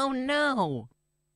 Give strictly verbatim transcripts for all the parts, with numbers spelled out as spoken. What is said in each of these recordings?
Oh no!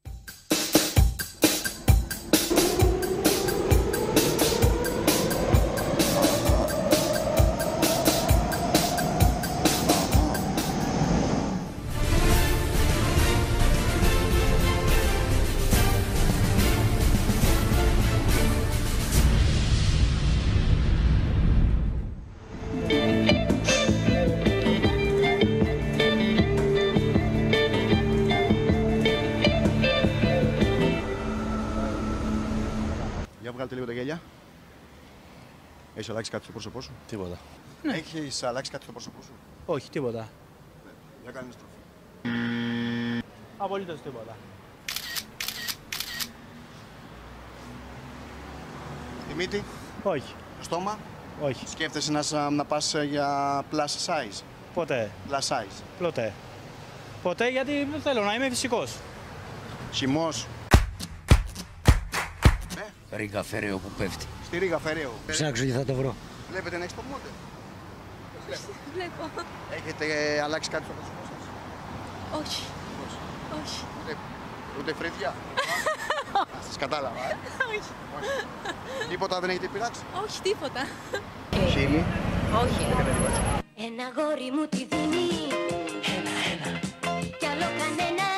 Για βγάλτε λίγο τα γέλια. Έχεις αλλάξει κάτι στο πρόσωπό σου? Τίποτα. Ναι. Έχεις αλλάξει κάτι στο πρόσωπό σου? Όχι, τίποτα. Ναι. Για κάνε στροφή. Απολύτως τίποτα. Στη μύτη? Όχι. Στο στόμα? Όχι. Σκέφτεσαι να, σα- να πας για plus size? Ποτέ. Plus size. Ποτέ. Ποτέ γιατί θέλω να είμαι φυσικός. Χυμός. Ρίγα φεραίο που πέφτει. Στη Ρίγα Φεραίο. Ψάξω και θα το βρω. Βλέπετε να έχεις το μόντε? Βλέπω. Έχετε αλλάξει κάτι στο πρόσωπό σας? Όχι. Όχι. Ούτε, ούτε φρύδια? Σας κατάλαβα, ε. Όχι. Τίποτα δεν έχετε πειράξει? Όχι, τίποτα. Χείλη. Όχι. Ένα γόρι μου τη δίνει. Ένα, ένα. Κι άλλο κανένα.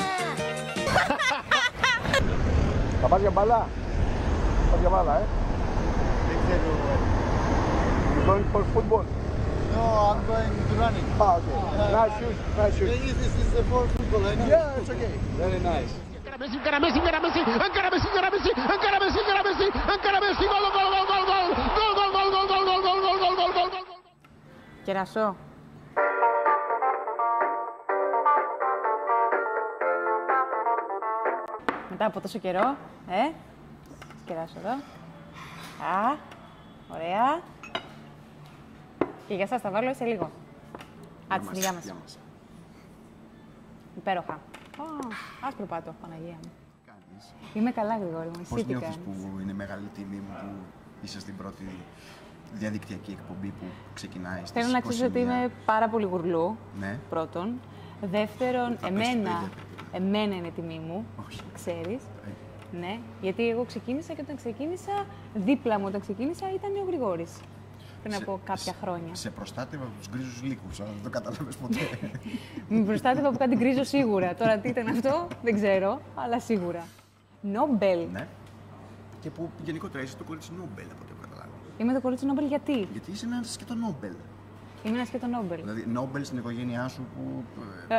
Θα πας για μπαλά? Θα πας για μπάλα, ε. Δεν ξέρω. You going for football? No, I'm going to running. Ah, okay. Nice shoes, nice shoes. This is the for football. I know. Yeah, it's okay. Very nice. Encara Messi, encara Messi, encara Messi, encara Messi, encara Messi, encara Messi, encara Messi, encara Messi, gol, gol, gol, gol, gol, gol, gol, gol, gol, gol, gol, gol, gol, gol, gol, gol, gol. Κεράσω. Μετά από τόσο καιρό, ε, κεράσω εδώ. Α, ωραία. Και για σας θα βάλω σε λίγο. Α, τη σιγά μας. Υπέροχα. Ω, άσπρο πάτο, Παναγία μου. Κάνεις. Είμαι καλά, Γρηγόρη μου. Εσύ Πώς τι νιώθεις κάνεις? που είναι μεγάλη τιμή μου που είσαι στην πρώτη διαδικτυακή εκπομπή που ξεκινάει στις Θέλω να ξέρεις ότι είκοσι εννέα. είμαι πάρα πολύ γουρλού, Ναι. πρώτον. Δεύτερον, Θα πες εμένα, πέντε. εμένα είναι τιμή μου, Όχι. ξέρεις. Ε, Ναι, γιατί εγώ ξεκίνησα και όταν ξεκίνησα, δίπλα μου όταν ξεκίνησα ήταν ο Γρηγόρης. Πριν σε- από κάποια σε- χρόνια. Σε προστάτευα από τους γκρίζους λύκους, αλλά δεν το κατάλαβες ποτέ. Με προστάτευα από κάτι γκρίζο σίγουρα. Τώρα τι ήταν αυτό, δεν ξέρω, αλλά σίγουρα. Νόμπελ. Ναι. Και που γενικότερα είσαι το κορίτσι Νόμπελ από ό,τι έχω καταλάβει. Είμαι το κορίτσι Νόμπελ γιατί. Γιατί είσαι ένα σκέτο Νόμπελ. Είμαι ένα σκέτο Νόμπελ. Δηλαδή Νόμπελ στην οικογένειά σου που ε,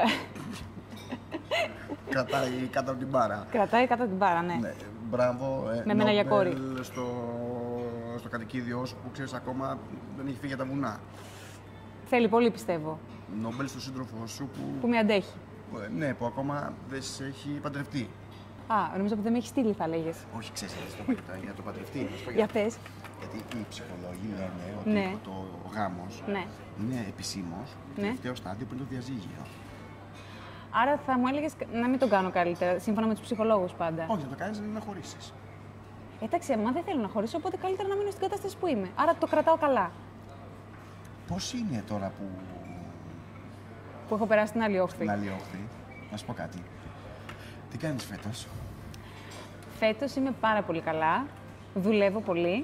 κρατάει κάτω από την μπάρα. Κρατάει κάτω την μπάρα, ναι. Ναι, μπράβο. Ε, Με μένα για κόρη. Νόμπελ στο, στο κατοικίδιό σου που ξέρεις ακόμα δεν έχει φύγει για τα βουνά. Θέλει πολύ, πιστεύω, Νόμπελ στο σύντροφό σου που, που με αντέχει. ε, ναι, που ακόμα δεν σε έχει παντρευτεί. Α, νομίζω ότι δεν με έχει στείλει, θα λέγε. Όχι, ξέρεις, γιατί το είπα για το παντρευτεί. να σου πω Για γιατί. πες. Γιατί οι ψυχολόγοι λένε ότι Ναι. το γάμος Ναι. είναι επισήμως το Ναι. τελευταίο στάδιο πριν το διαζύγιο. Άρα θα μου έλεγε να μην τον κάνω καλύτερα, σύμφωνα με του ψυχολόγου πάντα. Όχι, να το κάνεις είναι να χωρίσεις. Εντάξει, μα δεν θέλω να χωρίσω, οπότε καλύτερα να μείνω στην κατάσταση που είμαι. Άρα το κρατάω καλά. Πώς είναι τώρα που Που έχω περάσει την άλλη όχθη. στην άλλη όχθη, να σου πω κάτι. Τι κάνεις φέτος? Φέτος είμαι πάρα πολύ καλά. Δουλεύω πολύ.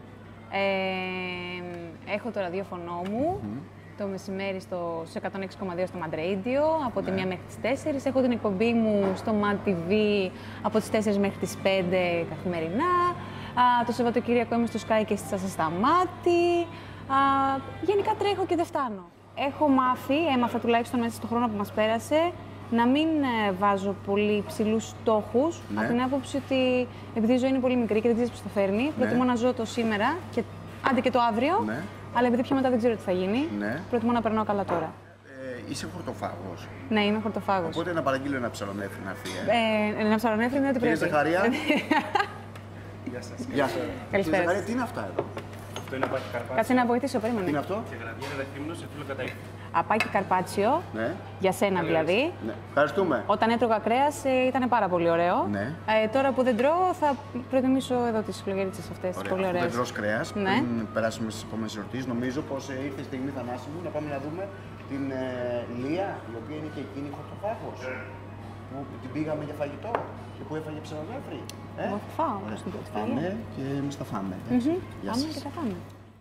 Ε, έχω το ραδιόφωνο μου. Το μεσημέρι στο, στο εκατόν έξι κόμμα δύο στο Mad Radio, από τη μία μέχρι τις τέσσερις. Έχω την εκπομπή μου στο Mad τι βι από τις τέσσερις μέχρι τις πέντε καθημερινά. Α, το Σαββατοκύριακο είμαι στο Sky και στις Ασταμάτη. Α, γενικά τρέχω και δεν φτάνω. Έχω μάθει, έμαθα τουλάχιστον μέσα στον χρόνο που μας πέρασε, να μην ε, βάζω πολύ ψηλούς στόχους, Ναι. από την άποψη ότι επειδή η ζωή είναι πολύ μικρή και δεν ξέρεις πώς θα φέρνει, προτιμώ να ζω το σήμερα και άντε και το αύριο, Ναι. αλλά επειδή πιο μετά δεν ξέρω τι θα γίνει, Ναι. προτιμώ να περνάω καλά τώρα. Ε, είσαι χορτοφάγος. Ναι, είμαι χορτοφάγος. Οπότε να παραγγείλω ένα ψαλονέφρι να έρθει. Ε. Ε, ένα ψαρονέφρι είναι ό,τι Κύριε πρέπει. Ζαχαρία. Γεια σας. Γεια σας. Καλησπέρα. Κύριε Ζαχαρία, τι είναι αυτά εδώ? Αυτό είναι απάκι καρπάτσιο. Κάτσε να βοηθήσω, Τι είναι περίμενε. αυτό? Και γραβιέρα δεχτήμνο σε φύλλο κατά ύφη. Απάκι καρπάτσιο, Ναι. για σένα δηλαδή. Ναι. Ευχαριστούμε. Όταν έτρωγα κρέας ε, ήταν πάρα πολύ ωραίο. Ναι. Ε, τώρα που δεν τρώω, θα προτιμήσω εδώ τις φλογερίτσες αυτές. Ωραία. Πολύ Αφού δεν ωραίες. τρως κρέας, Ναι. πριν περάσουμε στις επόμενες ερωτήσεις, νομίζω πως ε, ήρθε η στιγμή, Θανάση μου, να πάμε να δούμε την ε, Λία, η οποία είναι και εκείνη χορτοφάγος. που την πήγαμε για φαγητό και που έφαγε ψαροδάφρυ. Ε? Εγώ θα φάω όμως την πρώτη φορά. Πάμε και εμείς θα φάμε. Mm-hmm. Γεια Πάμε σας. και θα φάμε.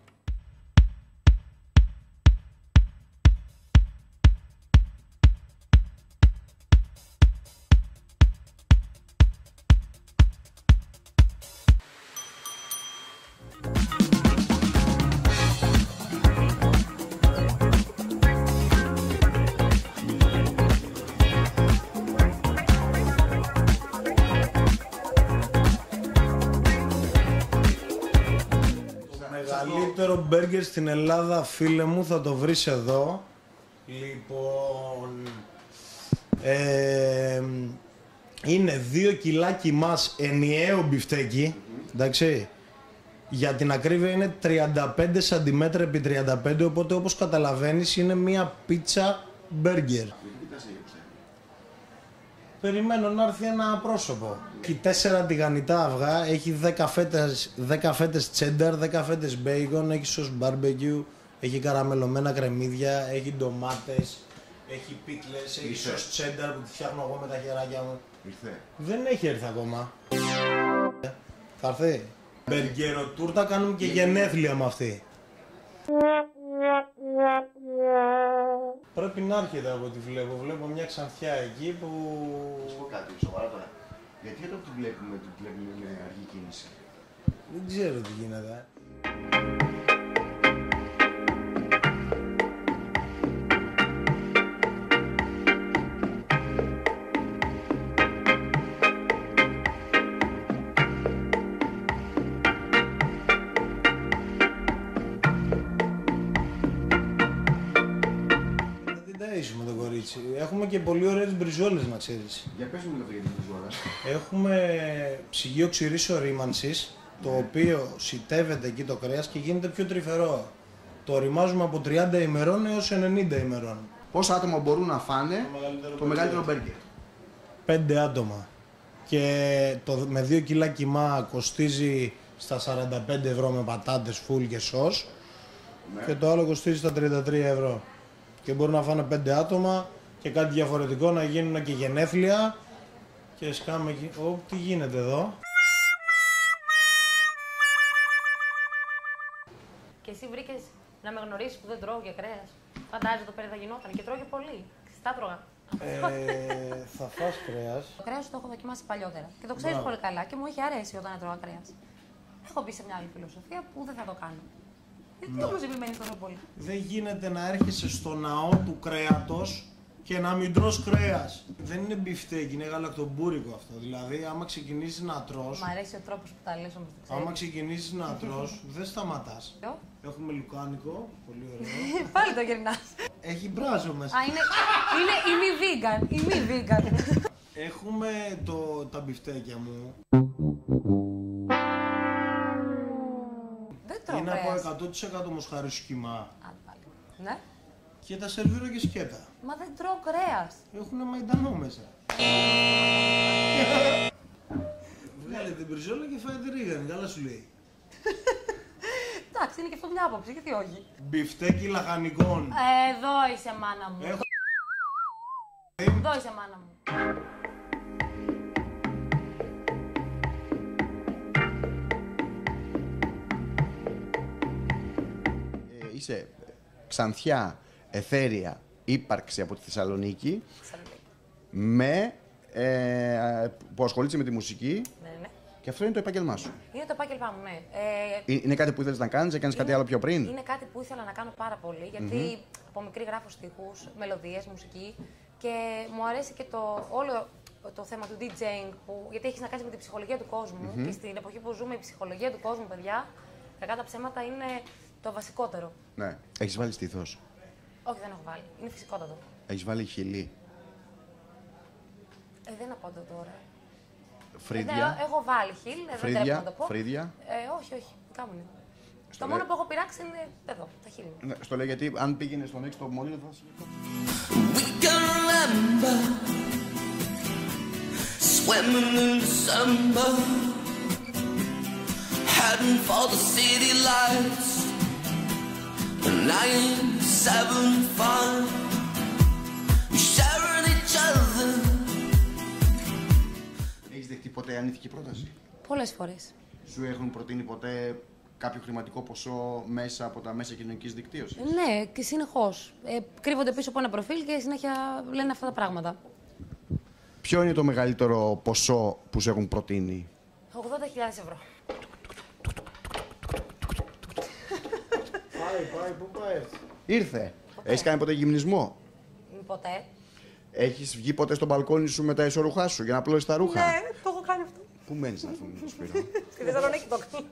Μεγαλύτερο μπέργκερ στην Ελλάδα, φίλε μου, θα το βρεις εδώ. Λοιπόν, ε, είναι δύο κιλά κιμάς ενιαίο μπιφτέκι, εντάξει. Για την ακρίβεια είναι τριάντα πέντε σαντιμέτρα επί τριάντα πέντε, οπότε όπως καταλαβαίνεις είναι μια πίτσα μπέργκερ. Περιμένω να έρθει ένα πρόσωπο. Έχει τέσσερα τηγανιτά αυγά, έχει δέκα φέτες, δέκα φέτες τσένταρ, δέκα φέτες μπέικον, έχει σος μπάρμπεκιου, έχει καραμελωμένα κρεμμύδια, έχει ντομάτες, έχει πίκλες, έχει σος τσένταρ που τη φτιάχνω εγώ με τα χεράκια μου. Ήρθε. Δεν έχει έρθει ακόμα. Θα έρθει. Μπεργκέρο τούρτα, κάνουμε και γενέθλια με αυτή. Πρέπει να έρχεται από ό,τι βλέπω. Βλέπω μια ξανθιά εκεί που... Θα πω κάτι, σοβαρά τώρα. Γιατί εδώ την βλέπουμε, την βλέπουμε με αργή κίνηση. Δεν ξέρω τι γίνεται. Με το κορίτσι. Έχουμε και πολύ ωραίες μπριζόλες, να ξέρεις. Για πες μου λίγο για την μπριζόλα. Έχουμε ψυγείο ξηρής ορίμανσης, το οποίο σιτεύεται εκεί το κρέας και γίνεται πιο τρυφερό. Το οριμάζουμε από τριάντα ημερών έως ενενήντα ημερών. Πόσα άτομα μπορούν να φάνε το μεγαλύτερο, το μεγαλύτερο μπέργκερ? Πέντε άτομα. Και το, με δύο κιλά κιμά κοστίζει στα σαράντα πέντε ευρώ με πατάτες, φουλ και σος. Ναι. Και το άλλο κοστίζει στα τριάντα τρία ευρώ. Και μπορούν να φάνε πέντε άτομα και κάτι διαφορετικό, να γίνουν και γενέθλια. Και σκάμε εκεί. Ω, τι γίνεται εδώ. Και εσύ βρήκες να με γνωρίσεις που δεν τρώω και κρέας. Φαντάζεσαι το παιδί θα γινόταν και τρώω και πολύ. Ξιστά τρώγα. Ε, θα φας κρέας. Το κρέας το έχω δοκιμάσει παλιότερα και το ξέρεις πολύ καλά και μου είχε αρέσει όταν έτρωγα κρέας. Έχω μπει σε μια άλλη φιλοσοφία που δεν θα το κάνω. Γιατί όμως επιμένεις τόσο πολύ? Δεν γίνεται να έρχεσαι στο ναό του κρέατος και να μην τρως κρέας. Δεν είναι μπιφτέκι, είναι γαλακτομπούρικο αυτό. Δηλαδή, άμα ξεκινήσεις να τρως... Μ' αρέσει ο τρόπος που τα λες όμως, το ξέρεις. Άμα ξεκινήσεις να τρως, δεν σταματάς. Έχουμε λουκάνικο, πολύ ωραίο. Πάλι το γυρνάς. Έχει μπράζο μέσα. Α, είναι, είναι η μη vegan, η μη vegan. Έχουμε το, τα μπιφτέκια μου. Είναι από εκατό τοις εκατό μοσχαρισοκιμά. Ναι. Και τα σερβίρω και σκέτα. Μα δεν τρώω κρέας. Έχουνε μαϊντανό μέσα. Βγάλε την μπριζόλα και φάει τη ρίγανη, καλά σου λέει. Εντάξει, είναι και αυτό μια άποψη, γιατί όχι. Μπιφτέκι λαχανικών. Εδώ είσαι μάνα μου. Έχω... Εδώ είσαι μάνα μου. Ε, είσαι ξανθιά, εθέρια, ύπαρξη από τη Θεσσαλονίκη, με, ε, που ασχολείσαι με τη μουσική. Ναι, ναι. Και αυτό είναι το επάγγελμά σου. Είναι το επάγγελμά μου, ναι. Ε, είναι κάτι που ήθελες να κάνεις, έκανες κάτι άλλο πιο πριν? Είναι κάτι που ήθελα να κάνω πάρα πολύ, γιατί mm-hmm. από μικρή γράφω στίχους, μελωδίες, μουσική και μου αρέσει και το όλο το θέμα του DJing, που, γιατί έχεις να κάνεις με την ψυχολογία του κόσμου mm-hmm. και στην εποχή που ζούμε η ψυχολογία του κόσμου, παιδιά, κακά τα ψέματα είναι το βασικότερο. Ναι. Έχεις βάλει στήθος? Όχι, δεν έχω βάλει. Είναι φυσικότατο. Έχεις βάλει χειλί? Ε, δεν απαντώ τώρα. Φρύδια? Ε, έχω βάλει χειλ, δεν τρέπω να το πω. Φρύδια? Ε, όχι, όχι. Κάμουν. Το μόνο που έχω πειράξει είναι εδώ, τα χείλη. Ναι, στο λέω γιατί αν πήγαινε στον έξω το μόνοι θα σου We can remember swimming in December, heading for the city lights, nine seven five. We sharing each other ποτέ ανήθικη πρόταση? Πολλές φορές. Σου έχουν προτείνει ποτέ κάποιο χρηματικό ποσό μέσα από τα μέσα κοινωνικής δικτύωσης? Ναι, και συνεχώς. Ε, κρύβονται πίσω από ένα προφίλ και συνέχεια λένε αυτά τα πράγματα. Ποιο είναι το μεγαλύτερο ποσό που σου έχουν προτείνει? ογδόντα χιλιάδες ευρώ. Πάει, πάει, πού πάει? Ήρθε. Έχεις κάνει ποτέ γυμνισμό? Ποτέ. Έχεις βγει ποτέ στο μπαλκόνι σου με τα ισορουχά σου για να πλώσεις τα ρούχα? Ναι, το έχω κάνει αυτό. Πού μένεις να πούμε το Σπύρο? Στη Θεσσαλονίκη το έκανα.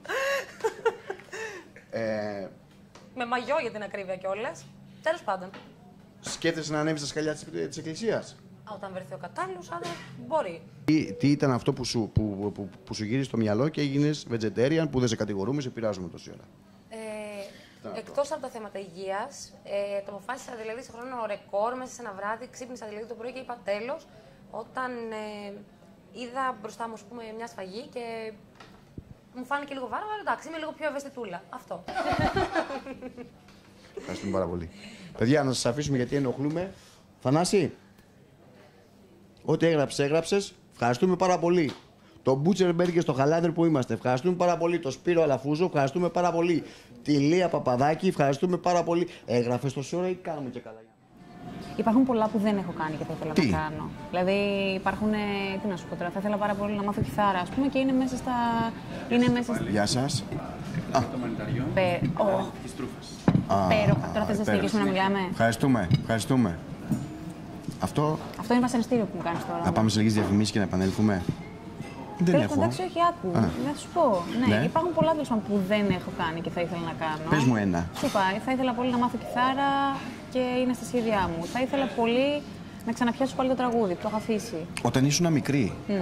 ε, Με μαγιό για την ακρίβεια κιόλας. Τέλος πάντων. Σκέφτεσαι να ανέβεις στα σκαλιά της, της εκκλησίας? Όταν βρεθεί ο κατάλληλος άντρας, μπορεί. Τι, τι ήταν αυτό που σου, που, που, που σου γύρισε στο μυαλό και έγινες vegetarian, που δεν σε κατηγορούμε, σε πειράζουμε τόση ώρα? Ε, εκτός από τα θέματα υγείας, ε, το αποφάσισα δηλαδή σε χρόνο ρεκόρ, μέσα σε ένα βράδυ, ξύπνησα δηλαδή το πρωί και είπα τέλος, όταν ε, είδα μπροστά μου, ας πούμε, μια σφαγή και μου φάνηκε λίγο βάρο, αλλά εντάξει, είμαι λίγο πιο ευαισθητούλα. Αυτό. Ευχαριστούμε πάρα πολύ. Παιδιά, να σας αφήσουμε γιατί ενοχλούμε. Θανάση, ό,τι έγραψες, έγραψες. Ευχαριστούμε πάρα πολύ. Το Butcher Burger στο Χαλάνδρ που είμαστε, ευχαριστούμε πάρα πολύ. Το Σπύρο Αλαφούζο, ευχαριστούμε πάρα πολύ. Τη Λία Παπαδάκη, ευχαριστούμε πάρα πολύ. Έγραφες τόση ώρα ή κάνουμε και καλά? Υπάρχουν πολλά που δεν έχω κάνει και θα ήθελα Τι? να κάνω. Δηλαδή, υπάρχουν. Τι να σου πω τώρα, θα ήθελα πάρα πολύ να μάθω κιθάρα, ας πούμε, και είναι μέσα στα. Είναι μέσα στα... Γεια σας. Α, Πε... Oh. Πέροχα. Τώρα θες να συνεχίσουμε να μιλάμε? Ευχαριστούμε, ευχαριστούμε. Αυτό. Αυτό είναι βασανιστήριο που μου κάνεις τώρα. Να πάμε σε λίγες διαφημίσεις και να επανέλθουμε. Δεν Τέλος έχω. πάντων, εντάξει, όχι, άκου. Α. Να σου πω. Ναι, Ναι. υπάρχουν πολλά τέλος πάντων που δεν έχω κάνει και θα ήθελα να κάνω. Πες μου ένα. Σου είπα, θα ήθελα πολύ να μάθω κιθάρα και είναι στα σχέδιά μου. Θα ήθελα πολύ να ξαναπιάσω πάλι το τραγούδι που το έχω αφήσει. Όταν ήσουν μικρή Mm.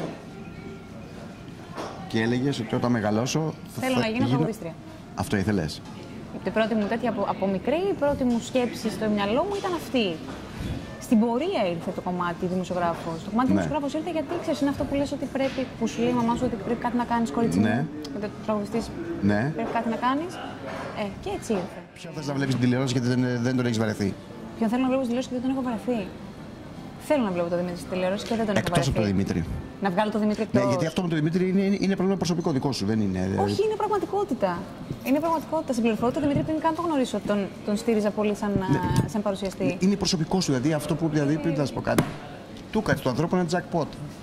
και έλεγες ότι όταν μεγαλώσω. θα- Θέλω θα να γίνω τραγουδίστρια. Αυτό ήθελες? Η πρώτη μου τέτοια από, από μικρή, η πρώτη μου σκέψη στο μυαλό μου ήταν αυτή. Στην πορεία ήρθε το κομμάτι δημοσιογράφος. Το κομμάτι Ναι. δημοσιογράφος ήρθε γιατί ξέρεις, είναι αυτό που λες ότι πρέπει, που σου λέει η μαμά σου ότι πρέπει κάτι να κάνεις, κορίτσι Ναι. μου. Ότι ο τραγουδιστής Ναι. πρέπει κάτι να κάνεις. Ε, και έτσι ήρθε. Ποιον θες να βλέπεις την τηλεόραση γιατί δεν, δεν τον έχεις βαρεθεί? Ποιον θέλω να βλέπω στη τηλεόραση και δεν τον έχω βαρεθεί. Θέλω να βλέπω το Δημήτρη στη τηλεόραση και δεν τον έχω Εκτός βαρεθεί. από τον Δημήτρη. Να βγάλω το Δημήτρη εκτός. Ναι, γιατί αυτό με τον Δημήτρη είναι, είναι πρόβλημα προσωπικό δικό σου, δεν είναι? δηλαδή- Όχι, είναι πραγματικότητα. Είναι πραγματικότητα. Συμπληρωθώ το Δημήτρη πριν καν το γνωρίσω. Τον, τον στήριζα πολύ σαν, Ναι. σαν παρουσιαστή. Είναι προσωπικό σου, δηλαδή αυτό που δηλαδή πριν θα σου πω κάτι. Του κάτσε του ανθρώπου ένα jackpot.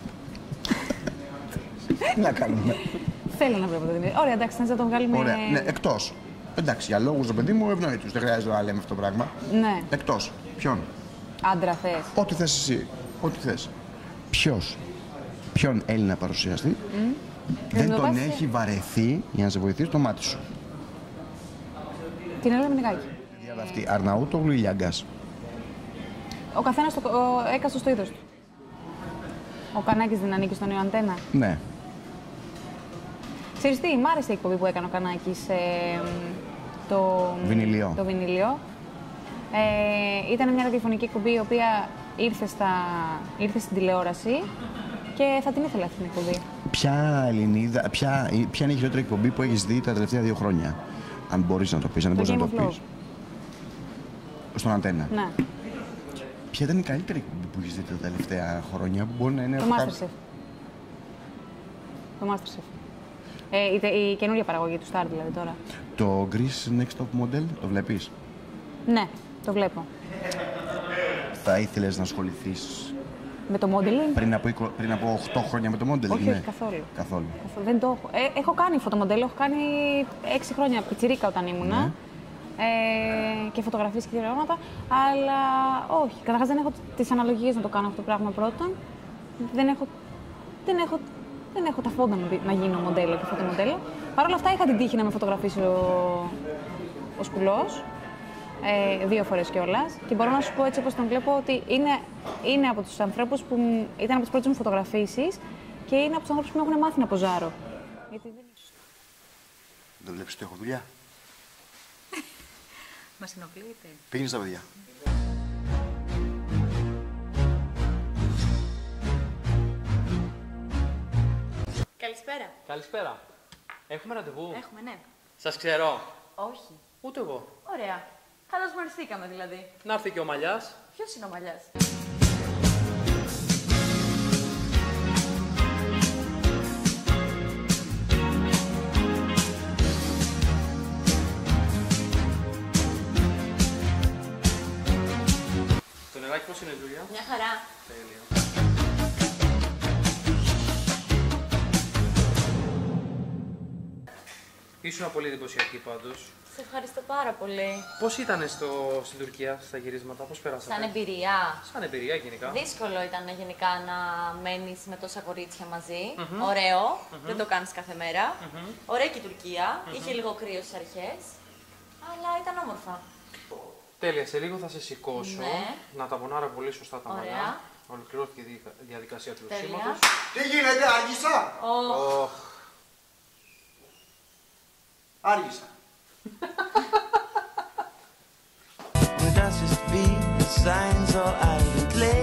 Τι να κάνουμε? Θέλω να βλέπω το Δημήτρη. Ωραία, εντάξει, θες να τον βγάλουμε. Ωραία, ναι, εκτός. Εντάξει, για λόγους, το παιδί μου, ευνοήτους. Δεν χρειάζεται να λέμε αυτό το πράγμα. Ναι. Εκτός. Ποιον? Άντρα θες. Ό,τι θες εσύ. Ό,τι θες. Ποιος? Ποιον Έλληνα παρουσιαστή δεν το τον βάζεις- έχει βαρεθεί για να σε βοηθήσει το μάτι σου? Την Έλενα Μενεγάκη. Αυτή Αρναούτογλου ή Λιάγκας? Ο καθένας το, ο, έκαστο στο είδος του. Ο Κανάκης δεν ανήκει στον νέο Αντένα. Ναι. Ξέρεις τι, μ' άρεσε η εκπομπή που έκανε ο Κανάκης. Ε, το Βινιλιό. Το βινιλιό. Ε, ήταν μια ραδιοφωνική εκπομπή η οποία ήρθε, στα, ήρθε στην τηλεόραση και θα την ήθελα αυτή την εκπομπή. Ποια Ελληνίδα, ποια, ποια είναι η χειρότερη εκπομπή που έχεις δει τα τελευταία δύο χρόνια? Αν μπορείς να το πεις, αν δεν Το μπορείς να Game το of πεις. Στον Αντένα. Ναι, Ποια ήταν η καλύτερη εκπομπή που έχεις δει τα τελευταία χρόνια που μπορεί να είναι... το Masterchef. Το Masterchef. Ε, η, η καινούργια παραγωγή του Star δηλαδή τώρα. Το Greece Next Top Model, το βλέπεις? Ναι, το βλέπω. Θα ήθελες να ασχοληθείς Με το modeling. πριν από, είκο- πριν από οκτώ χρόνια με το modeling? Όχι, ναι. όχι, καθόλου. Καθόλου. Καθόλου. Δεν το έχω. Ε, έχω κάνει φωτομοντέλο, έχω κάνει έξι χρόνια πιτσιρίκα όταν ήμουνα. Ναι. Ε, και φωτογραφίες και τέτοια πράγματα. Αλλά όχι. Καταρχάς δεν έχω τις αναλογίες να το κάνω αυτό το πράγμα πρώτον. Δεν έχω, δεν έχω, δεν έχω τα φόντα να, δι- να γίνω μοντέλο και φωτομοντέλο. Παρ' όλα αυτά είχα την τύχη να με φωτογραφίσει ο, ο Σκουλός. Ε, δύο φορές κιόλας. Και μπορώ να σου πω έτσι όπως τον βλέπω ότι είναι, είναι από τους ανθρώπους που μ- ήταν από τις πρώτες μου φωτογραφίσεις και είναι από τους ανθρώπους που με έχουν μάθει να ποζάρω. Γιατί δεν... Δεν βλέπεις ότι έχω δουλειά? Μας ενοχλείτε. Πήγαινε στα παιδιά. Καλησπέρα. Καλησπέρα. Έχουμε ραντεβού. Έχουμε, ναι. Σας ξέρω. Όχι. Ούτε εγώ. Ωραία. Καλώς γνωριστήκαμε δηλαδή. Να έρθει και ο Μαλιάς. Ποιος είναι ο Μαλιάς? πώς είναι η Τζούλια? Μια χαρά. Τέλεια. Ήσουν πολύ εντυπωσιακή πάντως. Σε ευχαριστώ πάρα πολύ. Πώς ήταν στο, στην Τουρκία, στα γυρίσματα, πώς περάσατε? Σαν εμπειρία. Σαν εμπειρία γενικά. Δύσκολο ήταν γενικά να μένεις με τόσα κορίτσια μαζί. Mm-hmm. Ωραίο, Mm-hmm. δεν το κάνεις κάθε μέρα. Mm-hmm. Ωραία και η Τουρκία, Mm-hmm. είχε λίγο κρύο στις αρχές, αλλά ήταν όμορφα. Τέλεια, σε λίγο θα σε σηκώσω. Ναι. Να τα πονάρω πολύ σωστά τα Ωραία. μαλλιά. Ολοκληρώθηκε η δικα- διαδικασία του Τέλεια. λυσίματος. Τι γίνεται, άργησα! Oh. Oh. Άργησα. That's just be the signs or I can play.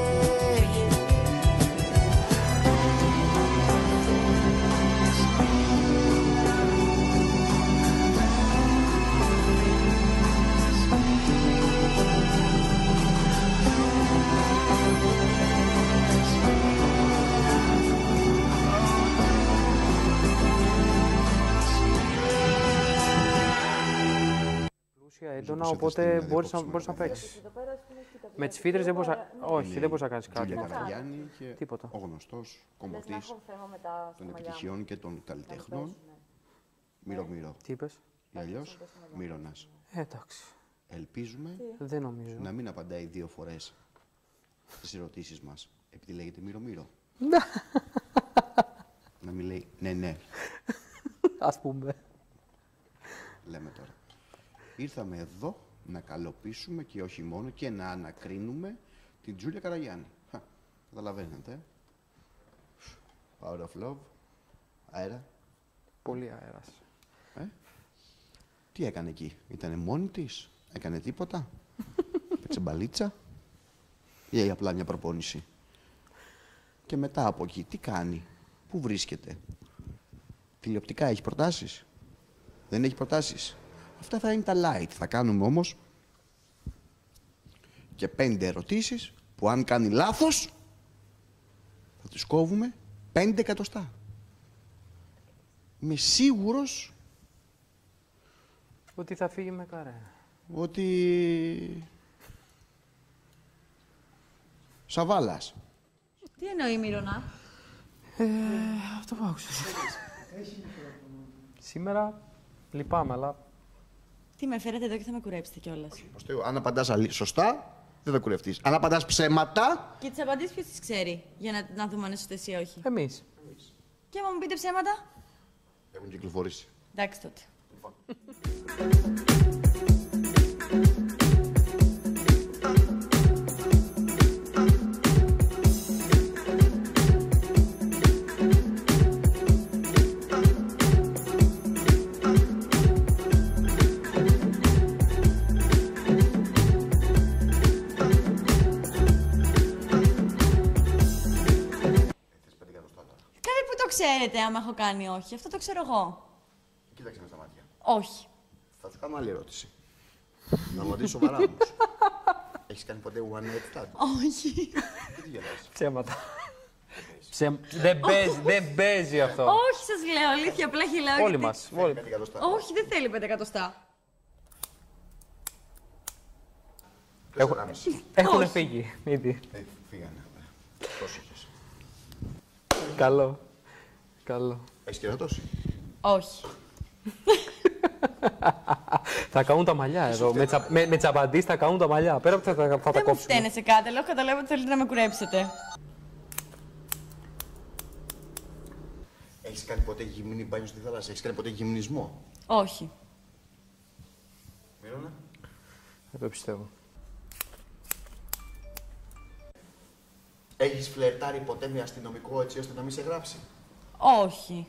Έντονα, οπότε μπορείς να, μπορείς να παίξεις. Με τις φύτρες δεν μπορείς να... Όχι, δεν μπορείς να κάνεις κάτι. Τζούλια Καραγιάννη και Τίποτα. ο γνωστός κομμωτής των επιτυχιών και των καλλιτέχνων. Μύρο Μύρο. Τι είπες? Ή αλλιώς Μύρονας. Ε, εντάξει. Ελπίζουμε Δεν νομίζω. να μην απαντάει δύο φορές στις ερωτήσεις μας, επειδή λέγεται Μύρο Μύρο. Να μην λέει ναι, ναι. Ας πούμε. Λέμε τώρα. Ήρθαμε εδώ να καλοποιήσουμε και όχι μόνο και να ανακρίνουμε την Τζούλια Καραγιάννη. Χα, καταλαβαίνετε. Power of love. Αέρα. Πολύ αέρας. Ε? Τι έκανε εκεί, ήτανε μόνη της, έκανε τίποτα, έπαιξε μπαλίτσα ή απλά μια προπόνηση. Και μετά από εκεί, τι κάνει, πού βρίσκεται. Τηλεοπτικά έχει προτάσεις, δεν έχει προτάσεις. Αυτά θα είναι τα light, θα κάνουμε όμως και πέντε ερωτήσεις που αν κάνει λάθος θα τις κόβουμε πέντε εκατοστά. Είμαι σίγουρος ότι θα φύγει με καρέ. Ότι... Σαβάλας. Τι εννοεί η Μύρονα? Ε, αυτό που άκουσα. Σήμερα λυπάμαι, αλλά... Τι με φέρετε εδώ και θα με κουρέψετε κιόλας. Αν απαντάς αλη- σωστά, δεν θα κουρευτείς. Αν απαντάς ψέματα... Και τις απαντήσεις ποιος τις ξέρει, για να, να δούμε αν είναι σωστές ή όχι. Εμείς. Και άμα μου πείτε ψέματα. Έχουν κυκλοφορήσει. Εντάξει τότε. Κάτι που το ξέρετε άμα έχω κάνει όχι. Αυτό το ξέρω εγώ. Κοίταξε με στα μάτια. Όχι. Θα σου κάνω άλλη ερώτηση. Να ρωτήσω σοβαρά όμως. Έχεις κάνει ποτέ one night stand? Όχι. Τι γελάς. Ψέματα. Ψέμ... Δεν παίζει, δεν παίζει αυτό. Όχι, σας λέω αλήθεια, απλά γελάω. Όλοι γιατί- μας. Όλοι. Όχι, δεν θέλει πέντε εκατοστά. Έχουν, έχουν φύγει ήδη. Ε, φύγανε. Τόσο είχες. Καλό. Καλό. Έχεις κερατώσει? Όχι. Θα καούν τα μαλλιά εδώ. Με, τσα, με, με τσαμπαντής θα καούν τα μαλλιά. Πέρα από θα, θα, θα τα Δεν μου κόψουμε. φταίνε σε κάτι, αλλά καταλάβω ότι θέλετε να με κουρέψετε. Έχεις κάνει ποτέ γυμνή μπάνιο στη θάλασσα? Έχεις κάνει ποτέ γυμνισμό? Όχι. Μύρονα. Δεν το πιστεύω. Έχεις φλερτάρει ποτέ με αστυνομικό έτσι ώστε να μην σε γράψει? Όχι.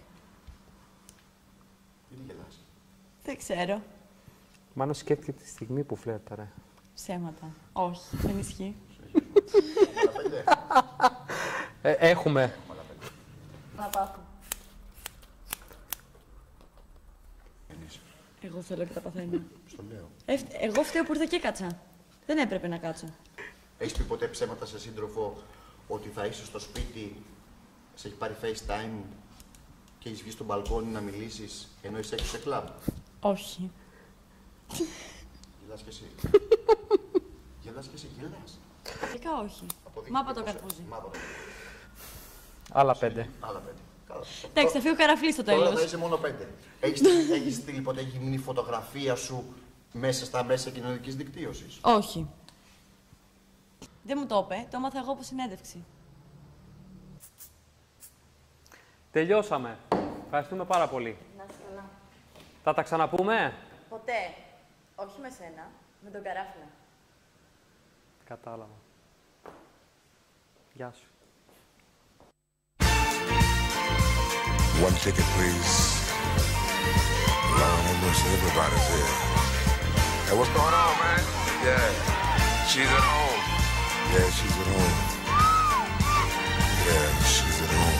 Γιατί γελάς? Δεν ξέρω. Μάλλον σκέφτηκε τη στιγμή που φλέρταρε. Ψέματα. Όχι, δεν ισχύει. Ε, έχουμε. Να πάθω. Εγώ θέλω και τα παθαίνω. Στο λέω. Ε, εγώ φταίω που ήρθα και κάτσα. Δεν έπρεπε να κάτσω. Έχεις πει ποτέ ψέματα σε σύντροφο ότι θα είσαι στο σπίτι, σε έχει πάρει FaceTime και έχεις βγει στο μπαλκόνι να μιλήσεις ενώ είσαι έξω σε κλαμπ? Όχι. Γελάς κι εσύ. Γελάς κι εσύ, γελάς. Τελικά όχι. Μάπα το καρπούζι. Άλλα πέντε. Άλλα πέντε. Εντάξει, θα φύγει ο Καραφλής στο τέλος. Τώρα θα είσαι μόνο πέντε. Έχεις, έχεις στείλει ποτέ, έχει μείνει φωτογραφία σου μέσα στα μέσα κοινωνικής δικτύωσης? Όχι. Δεν μου το είπε, το έμαθα εγώ από συνέντευξη. Τελειώσαμε. Ευχαριστούμε πάρα πολύ. Να είσαι καλά. Θα τα ξαναπούμε. Ποτέ. Όχι με σένα, με τον Καράφλα. Κατάλαβα. Γεια σου. One ticket, please. Lord have mercy, everybody's here. Hey, what's going on, man? Yeah, she's at home. Yeah, she's at home. Yeah, she's at home.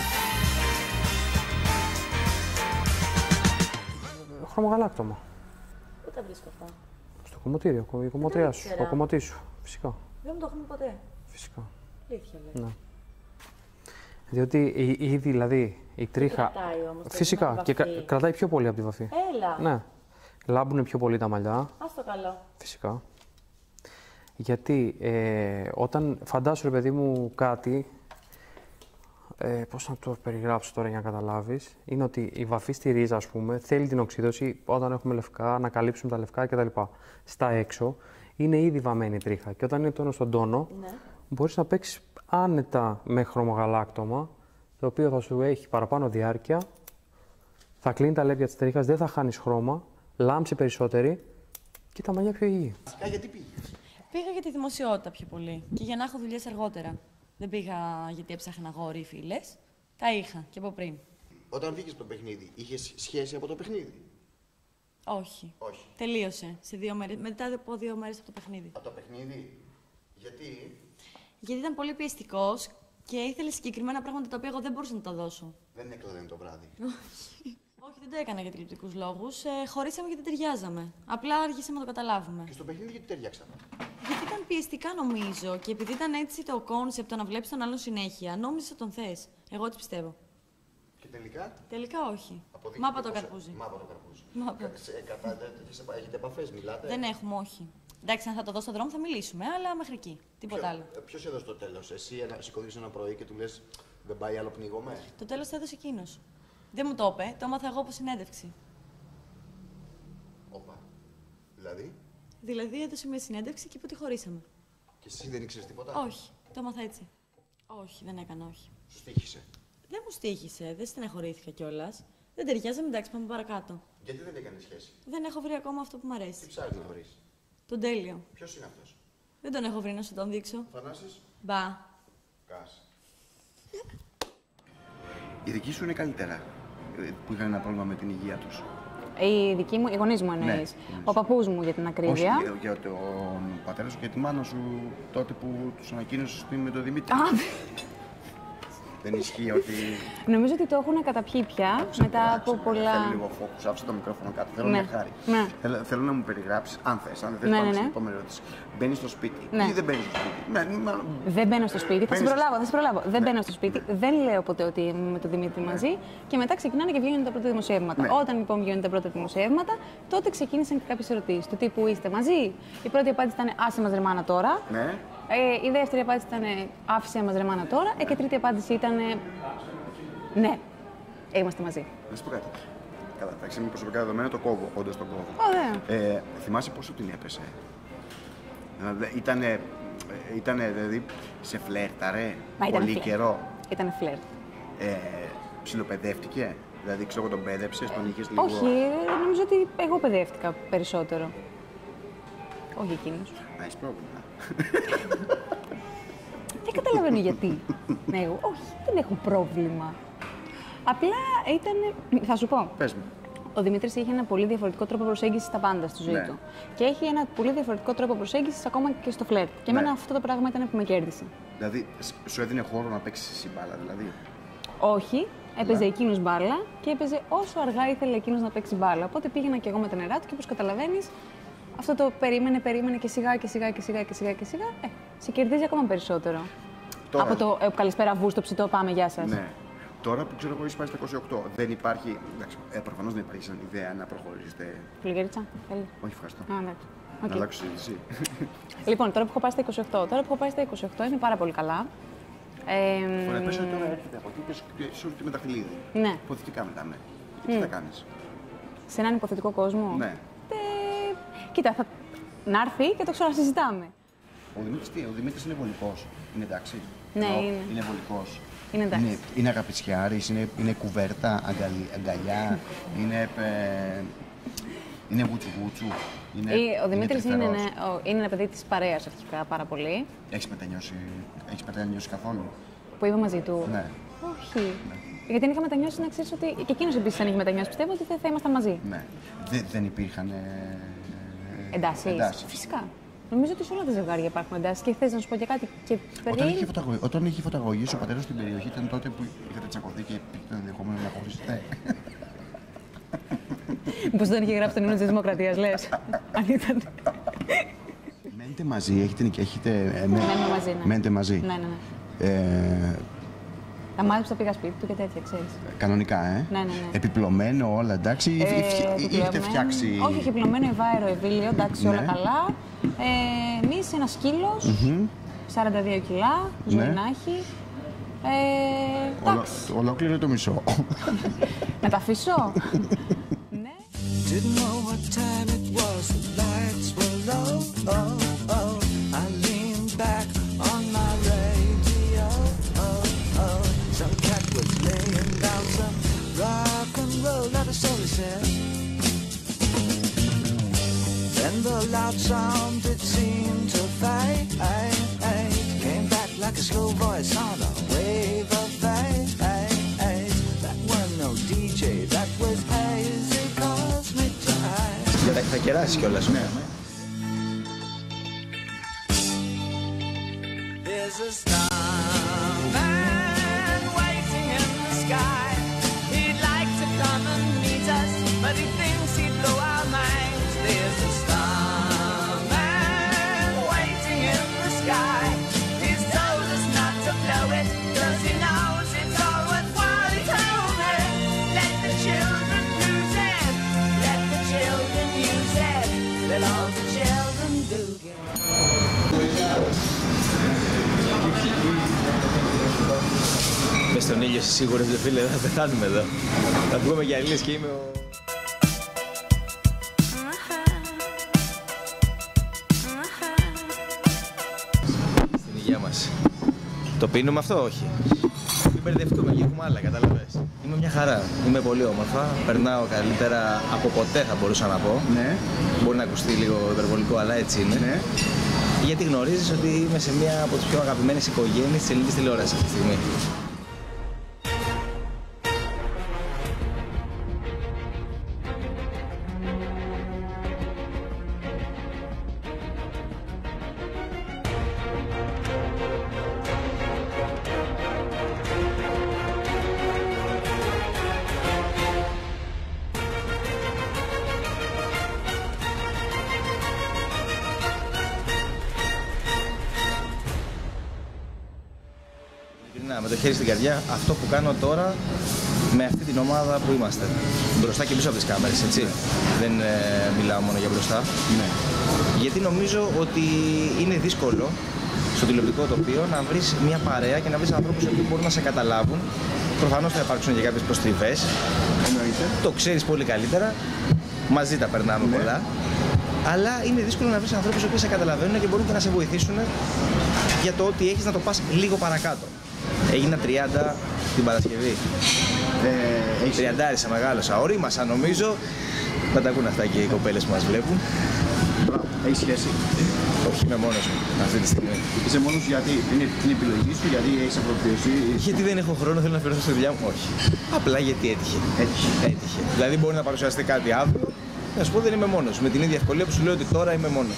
Χρωμογαλάκτωμα. Πού τα βρίσκω αυτά? Στο κομμωτήριο, η κομμωτριά σου, το κομμωτή σου. Φυσικά. Δεν μου το έχουν ποτέ. Φυσικά. Αλήθεια, λέει. Ναι. Διότι ήδη δηλαδή η τρίχα. Κρατάει όμως, φυσικά. Και κα... κρατάει πιο πολύ από τη βαφή. Έλα. Ναι. Λάμπουν πιο πολύ τα μαλλιά. Ας το καλό. Φυσικά. Γιατί ε, όταν φαντάσου, ρε παιδί μου, κάτι. Ε, πώς να το περιγράψω τώρα για να καταλάβεις, είναι ότι η βαφή στη ρίζα, ας πούμε, θέλει την οξύδωση όταν έχουμε λευκά, να καλύψουμε τα λευκά κτλ. Στα έξω είναι ήδη βαμμένη η τρίχα. Και όταν είναι τόνο στον τόνο, ναι, μπορείς να παίξεις άνετα με χρωμογαλάκτωμα, το οποίο θα σου έχει παραπάνω διάρκεια, θα κλείνει τα λέπια της τρίχας, δεν θα χάνεις χρώμα, λάμψη περισσότερη και τα μαλλιά πιο υγιή. Γιατί πήγες? Πήγα για τη δημοσιότητα πιο πολύ και για να έχω δουλειές αργότερα. Δεν πήγα γιατί έψαχνα αγόρι ή φίλες. Τα είχα και από πριν. Όταν βγήκες από το παιχνίδι, είχες σχέση από το παιχνίδι? Όχι. Όχι. Τελείωσε σε δύο μέρες, μετά από δύο μέρες από το παιχνίδι. Από το παιχνίδι? Γιατί? Γιατί ήταν πολύ πιεστικός και ήθελε συγκεκριμένα πράγματα τα οποία εγώ δεν μπορούσα να τα δώσω. Δεν έκλαιγε το βράδυ? Όχι, δεν το έκανα για τηλεοπτικούς λόγους. Ε, χωρίσαμε γιατί δεν ταιριάζαμε. Απλά άργησαμε να το καταλάβουμε. Και στο παιχνίδι γιατί ταιριάξαμε? Γιατί ήταν πιεστικά νομίζω και επειδή ήταν έτσι το κόνσεπτ, το να βλέπεις τον άλλον συνέχεια, νόμιζες ότι τον θες. Εγώ έτσι πιστεύω. Και τελικά? Τελικά όχι. Αποδείχθηκε Μάπα το πως- καρπούζι. Μάπα το καρπούζι. Μάπα. Κα- σε- κατά- τέτοιες- Έχετε επαφές, μιλάτε? Δεν έχουμε, όχι. Εντάξει, αν θα το δω στον δρόμο θα μιλήσουμε, αλλά μέχρι εκεί. Τίποτα άλλο. Ποιο έδωσε το τέλος? Εσύ ένα, σηκώθηκες ένα πρωί και του λες δεν πάει άλλο, πνίγομαι? Το τέλος το έδωσε εκείνος. Δεν μου το είπε, το έμαθα εγώ από συνέντευξη. Όπα. Δηλαδή? Δηλαδή έδωσε μια συνέντευξη και είπε ότι χωρίσαμε. Και εσύ δεν ήξερες τίποτα? Όχι, το έμαθα έτσι. Όχι, δεν έκανα, όχι. Σου στοίχησε? Δεν μου στοίχησε, δεν στεναχωρήθηκα κιόλα. Δεν ταιριάζαμε, εντάξει, πάμε παρακάτω. Γιατί δεν έκανε σχέση? Δεν έχω βρει ακόμα αυτό που μου αρέσει. Τι ψάχνεις να βρεις? Τον τέλειο. Ποιος είναι αυτός? Δεν τον έχω βρει να σου τον δείξω. Θανάσης? Μπα. Κάς. Οι δικοί σου είναι καλύτερα, ε, που είχαν ένα πρόβλημα με την υγεία τους. Οι δικοί μου, οι γονείς μου εννοείς. Ναι. Ο παππούς μου για την ακρίβεια. Όχι, για, για τον πατέρα σου και τη μάνα σου τότε που τους ανακοίνωσες με τον Δημήτρη. Α, Δεν ισχύει ότι. νομίζω ότι το έχουν καταπιεί πια μετά από πολλά. Θέλω λίγο focus, άφησε το μικρόφωνο κάτω. Θέλω Ναι. μια χάρη. Ναι. Θέλω, θέλω να μου περιγράψεις, αν θες, αν δεν θες, Ναι, πάμε ναι, στην ναι. επόμενη ερώτηση. Μπαίνεις στο σπίτι Ναι. ή δεν μπαίνεις στο σπίτι? Ναι, μάλλον- Δεν μπαίνω στο σπίτι, θα σε Μπαίνεις- προλάβω, θα σε προλάβω. Δεν Ναι. μπαίνω στο σπίτι, δεν λέω ποτέ ότι είμαι με τον Δημήτρη μαζί και μετά ξεκινάνε και βγαίνουν τα πρώτα δημοσιεύματα. Ναι. Όταν λοιπόν βγαίνουν τα πρώτα δημοσιεύματα, τότε ξεκίνησαν και κάποιες ερωτήσεις του τύπου είστε μαζί. Η πρώτη απάντηση ήταν άσε μας ρε μάνα τώρα. Ναι. Ε, η δεύτερη απάντηση ήταν άφησε μας ρε μάνα τώρα. Ε, και η τρίτη απάντηση ήταν ναι, είμαστε μαζί. Να σου πω κάτι. Καλά, εντάξει, με προσωπικά δεδομένα το κόβω, όντως το κόβω. Ωραία. Ε, θυμάσαι πόσο την έπεσε? Δηλαδή, ήτανε, ήτανε δηλαδή, σε φλέρταρε Μα ήταν πολύ φλερτ. καιρό. Ήταν φλερτ. Ε, ψιλοπαιδεύτηκε, δηλαδή ξέρω εγώ τον πέδεψες, τον είχες λίγο. Όχι, ε, νομίζω ότι εγώ παιδεύτηκα περισσότερο. Όχι εκείνος. Να έχεις πρόβλημα. Δεν καταλαβαίνω γιατί. Ναι, εγώ, όχι, δεν έχω πρόβλημα. Απλά ήταν. Θα σου πω. Πες μου. Ο Δημήτρης είχε ένα πολύ διαφορετικό τρόπο προσέγγισης στα πάντα στη ζωή Ναι. του. Και έχει ένα πολύ διαφορετικό τρόπο προσέγγισης ακόμα και στο φλερτ. Και Ναι. εμένα αυτό το πράγμα ήταν που με κέρδισε. Δηλαδή, σ- σου έδινε χώρο να παίξεις εσύ μπάλα, δηλαδή. Όχι, έπαιζε Ναι. εκείνος μπάλα και έπαιζε όσο αργά ήθελε εκείνος να παίξει μπάλα. Οπότε πήγαινα και εγώ με τα νερά του και όπως καταλαβαίνεις, αυτό το περίμενε, περίμενε και σιγά και σιγά και σιγά και σιγά και σιγά, ε, σε κερδίζει ακόμα περισσότερο. Τώρα- Από το ε, καλησπέρα βούστο ψητό, πάμε, γεια σας. Ναι. Τώρα που ξέρω εγώ είσαι πάει στα είκοσι οκτώ, δεν υπάρχει. Εντάξει, ε, προφανώς δεν υπάρχει σαν ιδέα να προχωρήσετε. Φλουγερίτσα, θέλει. Όχι, ευχαριστώ. Α, εντάξει. Okay. Να αλλάξω συζήτηση. Λοιπόν, τώρα που έχω πάει στα είκοσι οκτώ, τώρα που έχω πάει στα είκοσι οκτώ είναι πάρα πολύ καλά. Ε, Ωραία, πες ότι τώρα έρχεται από εκεί και σου έρχεται με δαχτυλίδι. Ναι. Υποθετικά μετά, ναι. Και τι Mm. θα κάνεις? Σε έναν υποθετικό κόσμο. Ναι. Ε, κοίτα, θα να έρθει και το ξανασυζητάμε. Ο Δημήτρης τι, ο Δημήτρης είναι βολικός. Είναι εντάξει? Ναι, Ενώ είναι. Είναι βολικός. Είναι εντάξει. Είναι, είναι αγαπησιάρης, είναι, είναι κουβέρτα, αγκαλι, αγκαλιά, είναι, ε, είναι βουτσου-βουτσου. Είναι, Ο Δημήτρης είναι, είναι, είναι, ο, είναι ένα παιδί της παρέας αρχικά πάρα πολύ. Έχεις μετανιώσει, έχεις μετανιώσει καθόλου? Που είμαι μαζί του. Ναι. Όχι. Ναι. Γιατί αν είχα μετανιώσει, να ξέρεις ότι και εκείνος επίσης αν είχε μετανιώσει, πιστεύω ότι δεν θα ήμασταν μαζί. Ναι. Δε, δεν υπήρχαν ε, εντάσεις. εντάσεις. Φυσικά. Νομίζω ότι σε όλα τα ζευγάρια υπάρχουν εντάσεις. Και θες να σου πω και κάτι. Και πριν... Όταν είχε φωταγωγή, όταν είχε φωταγωγής ο πατέρας στην περιοχή, ήταν τότε που είχατε τσακωθεί και ήταν ενδεχόμενο να χωρίσετε. Μήπως δεν είχε γράψει τον ύμνο της Δημοκρατίας, λες. Αν ήταν. Μένετε μαζί, έχετε. έχετε ε, με... Μένουμε μαζί, ναι. Μένετε μαζί. Ναι, ναι, ναι. Ε... Τα μάζεψα, πήγα σπίτι του και τέτοια, ξέρεις. Κανονικά, ε. Ναι, ναι, ναι. Επιπλωμένο, όλα εντάξει. Ή Ε, έχετε φτιάξει. Όχι, έχει επιπλωμένο ευάερο, ευήλιο, εντάξει, Ναι. όλα καλά. Ε, εμείς ένα σκύλος, Mm-hmm. σαράντα δύο κιλά, ζωή Ναι. να έχει. Ε, Ολο... Ολόκληρο το μισό. Να τα αφήσω. Didn't know what time it was, the lights were low. Oh, oh. I leaned back on my radio. Oh, oh. Some cat was laying down some rock and roll, not a soul said. Then the loud sound it seemed to fade. Came back like a slow voice on a wave of fate. That was no D J, that was hazy cosmic time. Θα, θα κεράσεις κιόλας. Ναι. There's a starman waiting in the sky. He'd like to come and meet us, but he thinks he'd blow our minds. There's a starman waiting in the sky. He's told us not to blow it, 'cause he knows it's all worthwhile. He told me, let the children use it, let the children use it, let all the children do get it. Μες στον ήλιο είσαι σίγουρος, δε φίλε, θα πεθάνουμε εδώ. Θα βγούμε για αλίες και είμαι ο... Στην υγεία μας. Το πίνουμε αυτό, όχι. Μην μπερδευτούμε, και έχουμε άλλα, κατάλαβες. Είμαι μια χαρά, είμαι πολύ όμορφα, περνάω καλύτερα από ποτέ θα μπορούσα να πω. Ναι. Μπορεί να ακουστεί λίγο υπερβολικό, αλλά έτσι είναι. Ναι. Γιατί γνωρίζεις ότι είμαι σε μια από τις πιο αγαπημένες οικογένειες της ελληνικής τηλεόρασης αυτή τη στιγμή. Με το χέρι στην καρδιά, αυτό που κάνω τώρα με αυτή την ομάδα που είμαστε. Μπροστά και πίσω από τις κάμερες, έτσι. Δεν ε, μιλάω μόνο για μπροστά. Ναι. Γιατί νομίζω ότι είναι δύσκολο στο τηλεοπτικό τοπίο να βρεις μια παρέα και να βρεις ανθρώπους που μπορούν να σε καταλάβουν. Προφανώς θα υπάρξουν και κάποιες προστριβές. Εννοείται. Το ξέρεις πολύ καλύτερα. Μαζί τα περνάμε ναι. πολλά. Αλλά είναι δύσκολο να βρεις ανθρώπους που σε καταλαβαίνουν και μπορούν και να σε βοηθήσουν για το ότι έχεις να το πας λίγο παρακάτω. Έγινα τριάντα την Παρασκευή. Ε, Τριαντάρισα, μεγάλωσα. Ορίμασα νομίζω. Θα τα ακούν αυτά και οι κοπέλες που μας βλέπουν. Έχεις σχέση? Όχι, είμαι μόνος μου αυτή τη στιγμή. Είσαι μόνος σου γιατί? Είναι την επιλογή σου, γιατί έχεις απροπτήρωση? Γιατί δεν έχω χρόνο, θέλω να αφιερώσω στη δουλειά μου. Όχι. Απλά γιατί έτυχε. Έτυχε. Έτυχε. Δηλαδή μπορεί να παρουσιαστεί κάτι αύριο. Να σου πω δεν είμαι μόνος. Με την ίδια ευκολία που σου λέω ότι τώρα είμαι μόνος.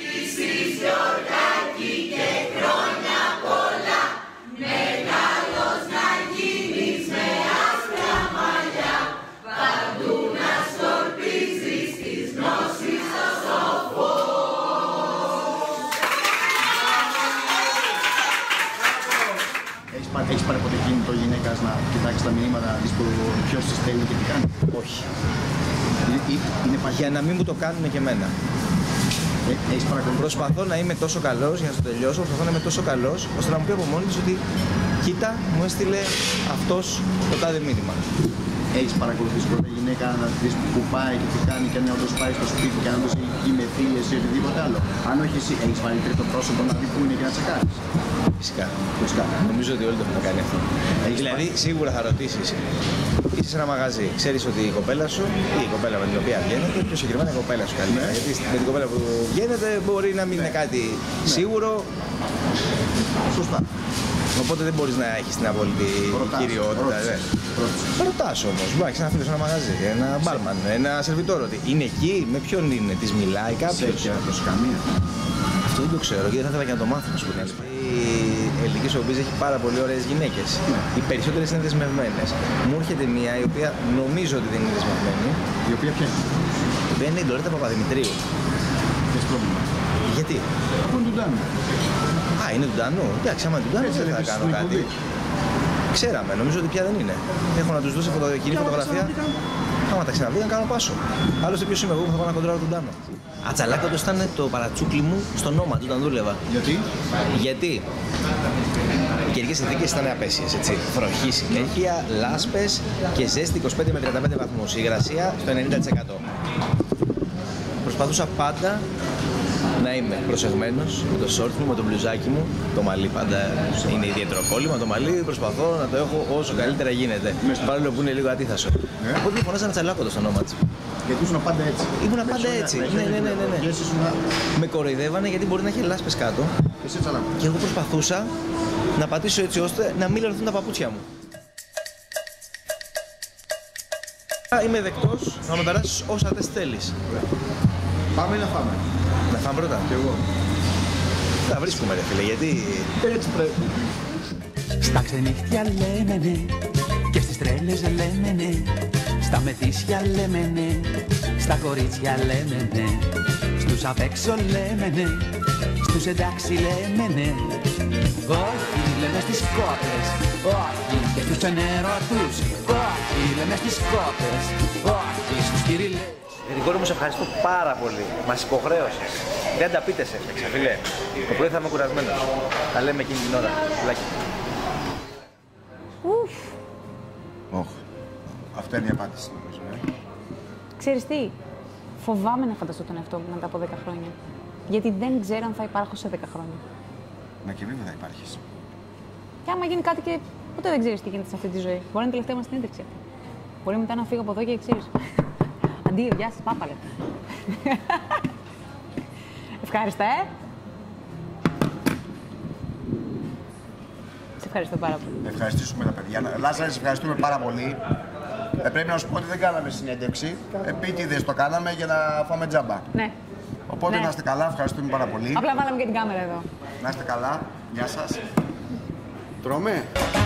Μεγάλος να γίνεις με άσπρα μαλλιά, παντού να σκορπίζεις της γνώσης το φως. Έχεις πάρει, έχεις πάρει ποτέ κίνητο γυναίκας να κοιτάξεις τα μηνύματα, να δεις ποιος της στέλνει και τι κάνει? Όχι. Είναι, είναι Για να μην μου το κάνουν και εμένα. Έχεις παρακολουθήσει. Προσπαθώ να είμαι τόσο καλός, για να το τελειώσω, προσπαθώ να είμαι τόσο καλός, ώστε να μου πει από μόνη της ότι κοίτα, μου έστειλε αυτός το τάδε μήνυμα. Έχεις παρακολουθήσει πρώτα γυναίκα να δεις που πάει και τι κάνει και αν όντως πάει στο σπίτι και αν όντως έχει κοιμηθεί εσύ ή οτιδήποτε άλλο. Αν όχι εσύ, έχεις πάρει τρίτο πρόσωπο να δει που είναι και να τσεκάρεις. Φυσικά. Φυσικά. Νομίζω ότι όλοι το έχουν κάνει αυτό. Έχεις δηλαδή, πάρει... σίγουρα θα ρωτήσεις. Είσαι σε ένα μαγαζί, ξέρεις ότι η κοπέλα σου ή η κοπέλα με την οποία βγαίνετε, πιο συγκεκριμένα η κοπέλα σου καλύτερα. Ναι. Γιατί με την κοπέλα που βγαίνετε μπορεί να μην ναι. είναι κάτι ναι. σίγουρο. Σωστά. Οπότε δεν μπορείς να έχεις την απόλυτη ρωτάς, κυριότητα. Ρώτησες, ρώτησες. Ρωτάς όμως. Μπορεί να έχεις ένα φίλο σε ένα μαγαζί, ένα μπάρμαν, ένα σερβιτόρο. Είναι εκεί, με ποιον είναι, της μιλάει κάποιος. Σε έχει καμία. Αυτό δεν το ξέρω γιατί θα ήθελα και να το μάθω. Η ελληνική showbiz έχει πάρα πολύ ωραίες γυναίκες. Ναι. Οι περισσότερες είναι δεσμευμένες. Μου έρχεται μία η οποία νομίζω ότι δεν είναι δεσμευμένη. Η οποία ποια είναι? Η οποία είναι η Ντορέτα Παπαδημητρίου. Έχεις πρόβλημα? Γιατί? Από τον Τουντάνο. Α, είναι του Ντάνου. Εντάξει, άμα είναι του Ντάνου δεν θα κάνω κάτι. Ξέραμε, νομίζω ότι πια δεν είναι. Έχω να τους δώσει φωτο... κοινή φωτογραφία. Άμα τα ξαναβγήκαν, κάνω πάσο. Άλλωστε, ποιος είμαι εγώ που θα πάω να κοντράρω τον Ντάνο. Ατσαλάκωτος ήταν το παρατσούκλι μου στο νόμα του όταν δούλευα. Γιατί? Γιατί οι καιρικές συνθήκες ήταν απέσιες, έτσι. Βροχή συνέχεια, λάσπες και ζέστη είκοσι πέντε με τριάντα πέντε βαθμούς. Η υγρασία στο ενενήντα τοις εκατό. Προσπαθούσα πάντα να είμαι προσεγμένος με το σόρτ μου, με το μπλουζάκι μου. Το μαλλί πάντα είναι ιδιαίτερο κόλλημα. Το μαλλί προσπαθώ να το έχω όσο καλύτερα γίνεται. Παρόλο που είναι λίγο αντίθασο. Ναι. Οπότε φωνάζανε Ατσαλάκωτο στο όνομα της. Γιατί ήσουν πάντα έτσι. Ήμουν πάντα έτσι. Ναι, ναι, ναι, ναι, ναι. Ήσουνα... Με κοροϊδεύανε γιατί μπορεί να έχει λάσπες κάτω. Εσύ Ατσαλάκωτο. Και εγώ προσπαθούσα να πατήσω έτσι ώστε να μην λερωθούν τα παπούτσια μου. Είμαι δεκτός να με περάσεις όσα τεστ θέλεις. Πάμε ή να φάμε? Να φάμε πρώτα. Κι εγώ. Θα βρίσκουμε ρε φίλε, γιατί... Έτσι πρέπει. Στα ξενύχτια λέμε ναι, και στις τρέλες λέμε ναι, στα μεθύσια λέμε ναι, στα κορίτσια λέμε ναι, στους απ' έξω λέμε ναι, στους εντάξει λέμε ναι. Όχι λέμε στις κότες, όχι και στους ενερωτούς, όχι λέμε στις κότες, όχι στους κυριλές. Γρηγόρη μου, σε ευχαριστώ πάρα πολύ. Μας υποχρέωσες. Δεν τα πείτε σε έφτιαξα, φίλε. Το πρωί θα είμαι κουρασμένος. Τα λέμε εκείνη την ώρα. Φιλάκια. Ουφ. Όχ. Αυτή είναι η απάντηση, νομίζω. Ε. Ξέρεις τι, φοβάμαι να φανταστώ τον εαυτό μου μετά από δέκα χρόνια. Γιατί δεν ξέρω αν θα υπάρχω σε δέκα χρόνια. Μα και βέβαια θα υπάρχεις. Και άμα γίνει κάτι και ποτέ δεν ξέρεις τι γίνεται σε αυτή τη ζωή. Μπορεί να είναι τελευταία μας συνέντευξη αυτή. Μπορεί μετά να φύγω από εδώ και ξέρεις. Αντίο, γεια σας, πάπαλε. Ευχαριστώ, ε. Σε ευχαριστώ πάρα πολύ. Να ευχαριστήσουμε τα παιδιά. Λάζαρε, σε ευχαριστούμε πάρα πολύ. Ε, πρέπει να σου πω ότι δεν κάναμε συνέντευξη. Επίτηδες το κάναμε για να φάμε τζάμπα. Ναι. Οπότε ναι. να είστε καλά, ευχαριστούμε πάρα πολύ. Απλά βάλαμε και την κάμερα εδώ. Να είστε καλά. Γεια σας. Τρώμε.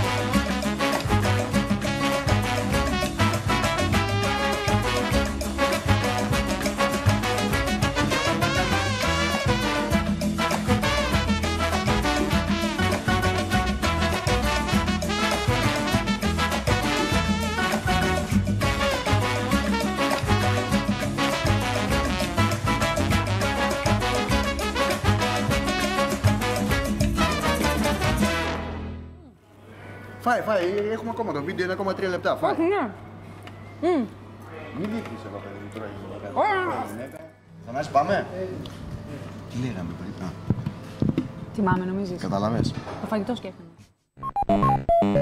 Φάει, φάει, έχουμε ακόμα το βίντεο, είναι ακόμα τρία λεπτά. Φάει. Όχι, ναι. Mm. Μην δείχνεις εδώ, παιδί, τώρα η γυναίκα. Θανάση, πάμε. Τι λέγαμε πριν. Θυμάμαι, νομίζεις. Καταλαβες. Το φαγητό σκέφτομαι.